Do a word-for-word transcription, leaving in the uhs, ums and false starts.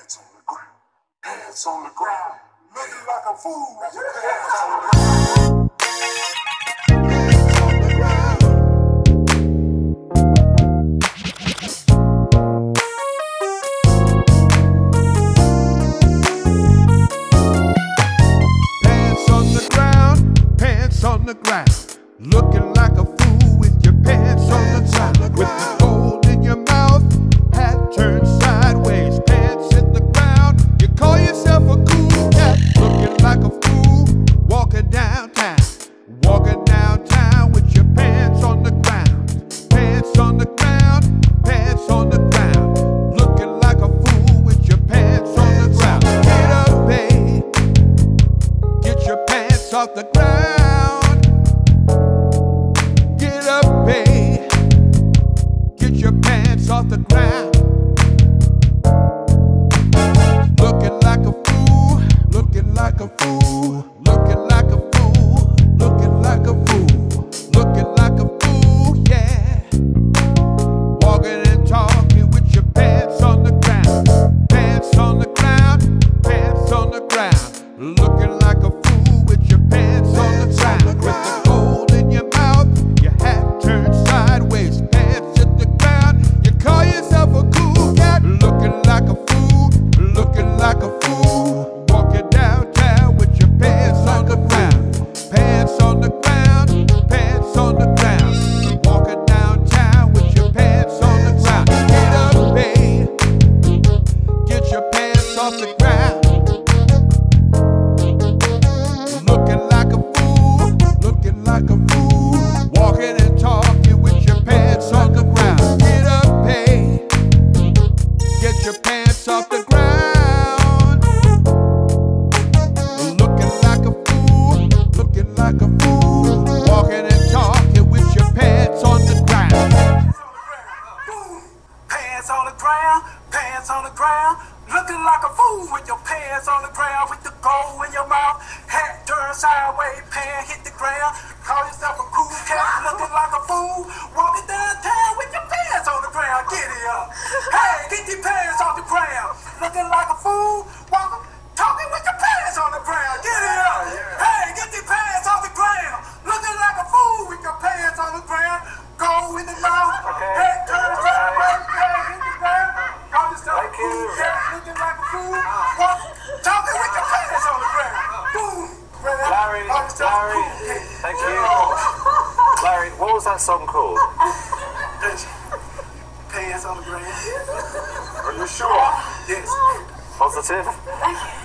Hands on the ground, hands on the ground, looking like a fool with your hands on the ground. Hands on the ground. Pants on the ground, pants on the ground, looking like a fool with your pants on the ground, with the gold in your mouth, hat turned sideways, pants hit the ground. You call yourself a cool cat, looking like a fool, walking downtown, walking downtown with your pants on the ground, pants on the ground, pants on the ground, looking like a fool with your pants on the ground. Get up, babe, get your pants off the ground. Get up, babe, get your pants off the ground. Looking like a fool, looking like a fool, looking like a fool, looking like a fool, looking like a fool, yeah. Walking and talking with your pants on the ground, pants on the ground, pants on the ground. Looking like a fool with your pants on the ground, with the gold in your mouth, your hat turned sideways, pants hit the ground. You call yourself a cool cat, looking like a fool, looking like a fool, walking downtown with your pants on the ground, pants on the ground, pants on the ground, walking downtown with your pants on the ground. Get up, babe, get your pants off the ground. Looking like a fool, looking like a fool, walking and talking with your pants on the ground. Get up, babe, get your pants off the ground. Looking like a fool, looking like a fool, walking and talking with your pants on the ground. Pants on the ground, pants on the ground, looking like a fool with your pants on the ground, with the gold in your mouth, hat turned sideways, pants hit the ground. Call yourself a cool cat, looking like a fool, walking downtown with your pants on the ground. Get it up. Hey, get your pants off the ground. Looking like a fool, walking, talking with your pants on the ground. Get it up. Hey, get your pants off the ground. Looking like a fool with your pants on the ground. Gold in the mouth, hat turned sideways, pants hit the ground. Call yourself a cool cat, looking like a fool, walking, talking with your pants on the ground. Boom. Larry, Larry, thank you. Larry, what was that song called? Pants on the ground. Are you sure? Yes. Positive?